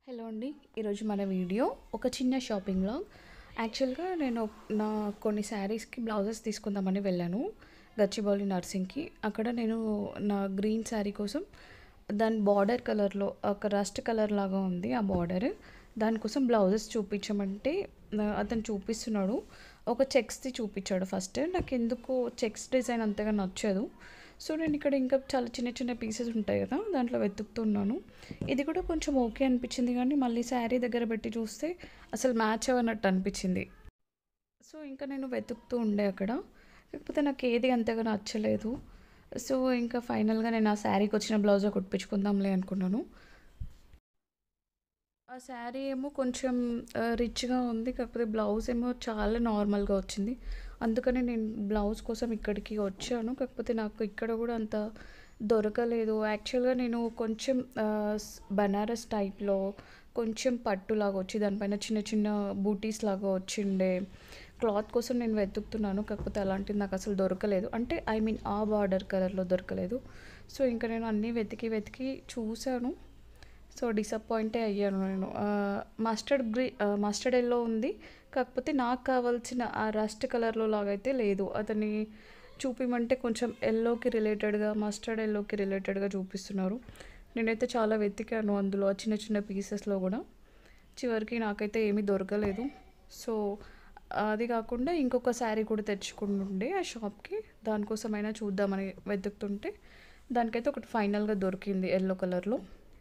Hello అండి. ఈరోజు మన వీడియో ఒక చిన్న షాపింగ్ వ్లాగ్. యాక్చువల్గా నేను నా కొన్ని శారీస్కి బ్లౌజెస్ తీసుకుందామని వెళ్ళాను గచ్చిబౌలి నర్సింగ్కి. అక్కడ నేను నా గ్రీన్ శారీ కోసం దాని బార్డర్ కలర్లో ఒక రస్ట్ కలర్ లాగా ఉంది ఆ బార్డర్. దానికోసం బ్లౌజెస్ చూపించమంటే అతను చూపిస్తున్నాడు. ఒక చెక్స్ది చూపించాడు ఫస్ట్. నాకు ఎందుకో చెక్స్ డిజైన్ అంతగా నచ్చదు. సో నేను ఇక్కడ ఇంకా చాలా చిన్న చిన్న పీసెస్ ఉంటాయి కదా, దాంట్లో వెతుకుతున్నాను. ఇది కూడా కొంచెం ఓకే అనిపించింది, కానీ మళ్ళీ శారీ దగ్గర పెట్టి చూస్తే అసలు మ్యాచ్ అవ్వనట్టు అనిపించింది. సో ఇంకా నేను వెతుకుతూ ఉండే అక్కడ, కాకపోతే నాకు ఏది అంతగా నచ్చలేదు. సో ఇంకా ఫైనల్గా నేను ఆ శారీకి వచ్చిన బ్లౌజ్ కుట్టించుకుందాంలే అనుకున్నాను. ఆ శారీ ఏమో కొంచెం రిచ్గా ఉంది, కాకపోతే బ్లౌజ్ ఏమో చాలా నార్మల్గా వచ్చింది. అందుకని నేను బ్లౌజ్ కోసం ఇక్కడికి వచ్చాను, కాకపోతే నాకు ఇక్కడ కూడా అంత దొరకలేదు. యాక్చువల్గా నేను కొంచెం బనారస్ టైప్లో కొంచెం పట్టులాగా వచ్చి దానిపైన చిన్న చిన్న బూటీస్ లాగా వచ్చిండే క్లాత్ కోసం నేను వెతుకుతున్నాను, కాకపోతే అలాంటిది నాకు అసలు దొరకలేదు. అంటే ఐ మీన్ ఆ బార్డర్ కలర్లో దొరకలేదు. సో ఇంకా నేను అన్నీ వెతికి వెతికి చూశాను. సో డిసప్పాయింటే అయ్యాను నేను. మస్టర్డ్ ఎల్లో ఉంది, కాకపోతే నాకు కావాల్సిన ఆ రస్ట్ కలర్లో లాగైతే లేదు. అతన్ని చూపిమంటే కొంచెం ఎల్లోకి రిలేటెడ్గా, మస్టర్డ్ ఎల్లోకి రిలేటెడ్గా చూపిస్తున్నారు. నేనైతే చాలా వెతికాను అందులో చిన్న చిన్న పీసెస్లో కూడా. చివరికి నాకైతే ఏమీ దొరకలేదు. సో అది కాకుండా ఇంకొక శారీ కూడా తెచ్చుకుంటుండే ఆ షాప్కి, దానికోసమైనా చూద్దామని వెతుకుతుంటే దానికైతే ఒకటి ఫైనల్గా దొరికింది ఎల్లో కలర్లో.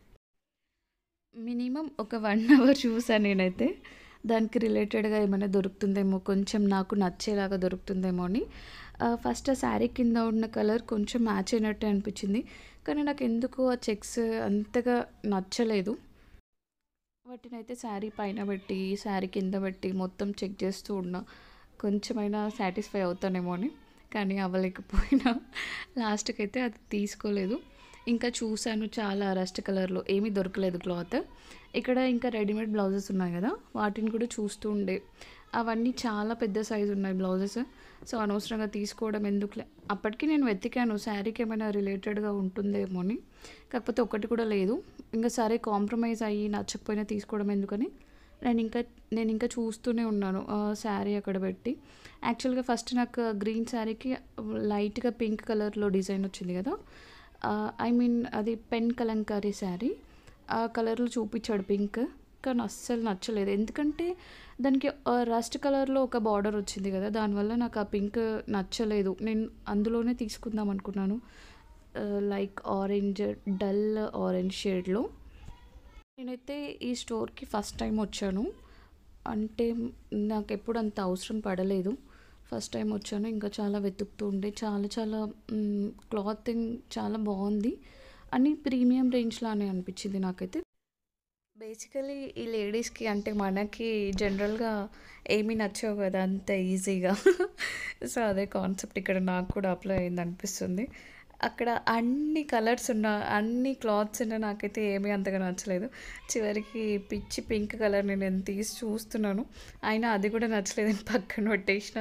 మినిమం ఒక 1 అవర్ చూసాను నేనైతే. దానికి రిలేటెడ్గా ఏమైనా దొరుకుతుందేమో, కొంచెం నాకు నచ్చేలాగా దొరుకుతుందేమో అని. ఫస్ట్ ఆ శారీ కింద ఉన్న కలర్ కొంచెం మ్యాచ్ అయినట్టే అనిపించింది, కానీ నాకు ఎందుకో ఆ చెక్స్ అంతగా నచ్చలేదు. వాటినైతే శారీ పైన పెట్టి శారీ కింద పెట్టి మొత్తం చెక్ చేస్తూ ఉన్నా, కొంచెమైనా సాటిస్ఫై అవుతానేమో అని. కానీ అవ్వలేకపోయినా లాస్ట్కి అయితే అది తీసుకోలేదు. ఇంకా చూశాను చాలా రస్ట్ కలర్లో, ఏమీ దొరకలేదు క్లాత్. ఇక్కడ ఇంకా రెడీమేడ్ బ్లౌజెస్ ఉన్నాయి కదా, వాటిని కూడా చూస్తూ ఉండే. అవన్నీ చాలా పెద్ద సైజు ఉన్నాయి బ్లౌజెస్. సో అనవసరంగా తీసుకోవడం ఎందుకులే. అప్పటికి నేను వెతికాను శారీకి ఏమైనా రిలేటెడ్గా ఉంటుందేమో అని, కాకపోతే ఒకటి కూడా లేదు. ఇంకా సరే కాంప్రమైజ్ అయ్యి నచ్చకపోయినా తీసుకోవడం ఎందుకని నేను ఇంకా చూస్తూనే ఉన్నాను శారీ అక్కడ పెట్టి. యాక్చువల్గా ఫస్ట్ నాకు గ్రీన్ శారీకి లైట్గా పింక్ కలర్లో డిజైన్ వచ్చింది కదా, ఐ మీన్ అది పెన్ కలంకారీ శారీ. ఆ కలర్లో చూపించాడు పింక్, కానీ అస్సలు నచ్చలేదు. ఎందుకంటే దానికి రస్ట్ కలర్లో ఒక బార్డర్ వచ్చింది కదా, దానివల్ల నాకు ఆ పింక్ నచ్చలేదు. నేను అందులోనే తీసుకుందాం అనుకున్నాను, లైక్ ఆరెంజ్, డల్ ఆరెంజ్ షేడ్లో. నేనైతే ఈ స్టోర్కి ఫస్ట్ టైం వచ్చాను, అంటే నాకు ఎప్పుడు అంత అవసరం పడలేదు. ఫస్ట్ టైం వచ్చాను, ఇంకా చాలా వెతుకుతూ ఉండే. చాలా చాలా క్లాతింగ్ చాలా బాగుంది, అని ప్రీమియం రేంజ్లానే అనిపించింది నాకైతే. బేసికలీ ఈ లేడీస్కి అంటే మనకి జనరల్గా ఏమీ నచ్చవు కదా అంత ఈజీగా. సో అదే కాన్సెప్ట్ ఇక్కడ నాకు కూడా అప్లై అయింది అనిపిస్తుంది. అక్కడ అన్ని కలర్స్ ఉన్న అన్ని క్లాత్స్ ఉన్న నాకైతే ఏమీ అంతగా నచ్చలేదు. చివరికి పిచ్చి పింక్ కలర్ నేను తీసి చూస్తున్నాను, అయినా అది కూడా నచ్చలేదని పక్కన పెట్టేసిన.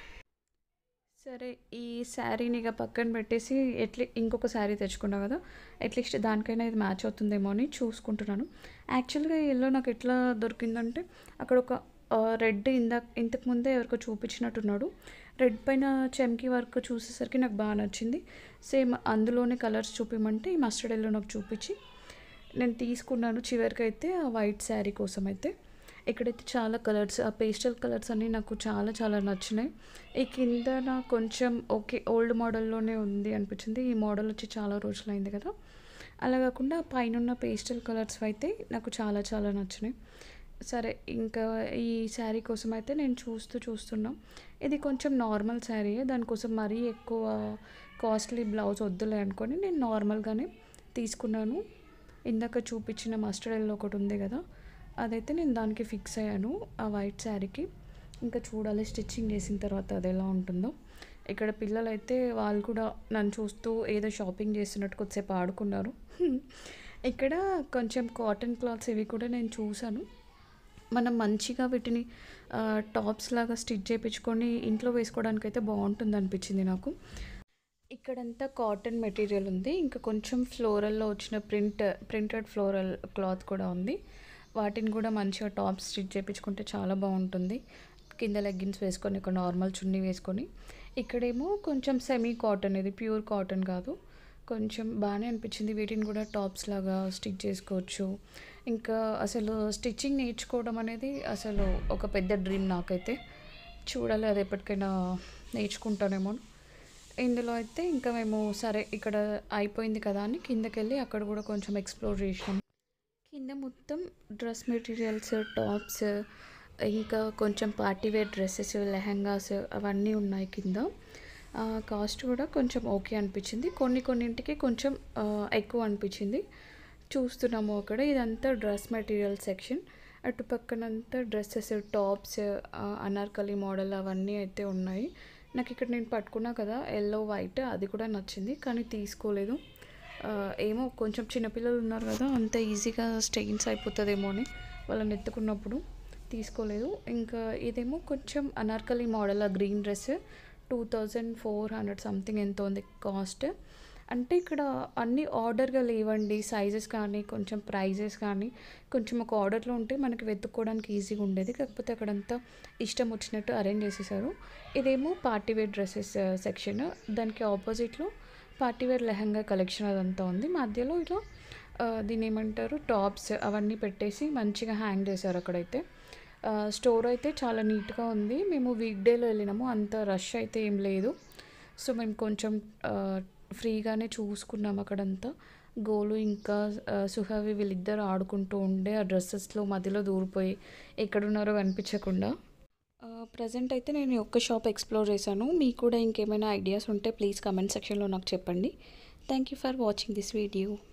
సరే ఈ శారీని ఇక పక్కన పెట్టేసి ఇంకొక శారీ తెచ్చుకున్నా కదా, అట్లీస్ట్ దానికైనా ఇది మ్యాచ్ అవుతుందేమో అని చూసుకుంటున్నాను. యాక్చువల్గా ఎల్లో నాకు ఎట్లా దొరికిందంటే, అక్కడ ఒక రెడ్ ఇంతకు ముందే ఎవరికో చూపించినట్టున్నాడు. రెడ్ పైన చెమ్కీ వర్క్ చూసేసరికి నాకు బాగా నచ్చింది. సేమ్ అందులోనే కలర్స్ చూపించమంటే ఈ మస్టర్డ్ ఎల్లో నాకు చూపించి నేను తీసుకున్నాను. చివరికి అయితే ఆ వైట్ శారీ కోసం అయితే ఇక్కడైతే చాలా కలర్స్, ఆ పేస్టల్ కలర్స్ అన్నీ నాకు చాలా చాలా నచ్చినాయి. ఈ కింద నాకు కొంచెం ఓకే ఓల్డ్ మోడల్లోనే ఉంది అనిపించింది. ఈ మోడల్ వచ్చి చాలా రోజులైంది కదా, అలా కాకుండా పైన పేస్టల్ కలర్స్ అయితే నాకు చాలా చాలా నచ్చినాయి. సరే ఇంకా ఈ శారీ కోసం అయితే నేను చూస్తున్నాం. ఇది కొంచెం నార్మల్ శారీయే, దానికోసం మరీ ఎక్కువ కాస్ట్లీ బ్లౌజ్ వద్దులే అనుకొని నేను నార్మల్గానే తీసుకున్నాను. ఇందాక చూపించిన మస్టర్డ్ ఎల్లో ఒకటి ఉంది కదా, అదైతే నేను దానికి ఫిక్స్ అయ్యాను ఆ వైట్ శారీకి. ఇంకా చూడాలి స్టిచ్చింగ్ చేసిన తర్వాత అది ఎలా ఉంటుందో. ఇక్కడ పిల్లలైతే వాళ్ళు కూడా నన్ను చూస్తూ ఏదో షాపింగ్ చేస్తున్నట్టు కొద్దిసేపు ఆడుకున్నారు. ఇక్కడ కొంచెం కాటన్ క్లాత్స్ ఇవి కూడా నేను చూశాను. మనం మంచిగా వీటిని టాప్స్ లాగా స్టిచ్ చేయించుకొని ఇంట్లో వేసుకోవడానికి అయితే బాగుంటుంది అనిపించింది నాకు. ఇక్కడంతా కాటన్ మెటీరియల్ ఉంది, ఇంకా కొంచెం ఫ్లోరల్లో వచ్చిన ప్రింటెడ్ ఫ్లోరల్ క్లాత్ కూడా ఉంది. వాటిని కూడా మంచిగా టాప్ స్టిచ్ చేయించుకుంటే చాలా బాగుంటుంది. కింద లెగ్గిన్స్ వేసుకొని ఒక నార్మల్ చున్నీ వేసుకొని, ఇక్కడేమో కొంచెం సెమీ కాటన్, ఇది ప్యూర్ కాటన్ కాదు. కొంచెం బాగానే అనిపించింది. వీటిని కూడా టాప్స్ లాగా స్టిచ్ చేసుకోవచ్చు. ఇంకా అసలు స్టిచ్చింగ్ నేర్చుకోవడం అనేది అసలు ఒక పెద్ద డ్రీమ్ నాకైతే. చూడాలి అది ఎప్పటికైనా నేర్చుకుంటానేమో. ఇందులో అయితే ఇంకా మేము సరే ఇక్కడ అయిపోయింది కదా అని కిందకెళ్ళి అక్కడ కూడా కొంచెం ఎక్స్ప్లోర్ చేసినాం. కింద మొత్తం డ్రెస్ మెటీరియల్స్, టాప్స్, ఇంకా కొంచెం పార్టీ వేర్ డ్రెస్సెస్, లెహంగాస్ అవన్నీ ఉన్నాయి కింద. కాస్ట్ కూడా కొంచెం ఓకే అనిపించింది. కొన్నింటికి కొంచెం ఎక్కువ అనిపించింది. చూస్తున్నాము అక్కడ ఇదంతా డ్రెస్ మెటీరియల్ సెక్షన్. అటు పక్కనంతా డ్రెస్సెస్, టాప్స్, అనార్కలి మోడల్ అవన్నీ అయితే ఉన్నాయి. నాకు ఇక్కడ నేను పట్టుకున్నా కదా ఎల్లో వైట్, అది కూడా నచ్చింది కానీ తీసుకోలేదు. ఏమో కొంచెం చిన్నపిల్లలు ఉన్నారు కదా, అంత ఈజీగా స్టెయిన్స్ అయిపోతుందేమో అని వాళ్ళని ఎత్తుకున్నప్పుడు తీసుకోలేదు. ఇంకా ఇదేమో కొంచెం అనార్కలి మోడల్, ఆ గ్రీన్ డ్రెస్ 2400 సంథింగ్ ఎంతో ఉంది కాస్ట్. అంటే ఇక్కడ అన్నీ ఆర్డర్గా లేవండి, సైజెస్ కానీ కొంచెం ప్రైజెస్ కానీ కొంచెం ఒక ఆర్డర్లో ఉంటే మనకి వెతుక్కోవడానికి ఈజీగా ఉండేది. కాకపోతే అక్కడంతా ఇష్టం వచ్చినట్టు అరేంజ్ చేసేసారు. ఇదేమో పార్టీవేర్ డ్రెస్సెస్ సెక్షన్, దానికి ఆపోజిట్లో పార్టీవేర్ లెహంగా కలెక్షన్ అదంతా ఉంది. మధ్యలో ఇలా దీని ఏమంటారు టాప్స్ అవన్నీ పెట్టేసి మంచిగా హ్యాంగ్ చేశారు అక్కడైతే. స్టోర్ అయితే చాలా నీట్గా ఉంది. మేము వీక్ డేలో వెళ్ళినాము, అంత రష్ అయితే ఏం లేదు. సో మేము కొంచెం ఫ్రీగానే చూసుకున్నాం అక్కడంతా. గోలు ఇంకా సుహవి వీళ్ళిద్దరు ఆడుకుంటూ ఉండే ఆ డ్రెస్సెస్లో మధ్యలో దూరిపోయి ఎక్కడున్నారో కనిపించకుండా. ప్రజెంట్ అయితే నేను ఒక్క షాప్ ఎక్స్ప్లోర్ చేశాను. మీకు కూడా ఇంకేమైనా ఐడియాస్ ఉంటే ప్లీజ్ కమెంట్ సెక్షన్లో నాకు చెప్పండి. Thank you for watching this video.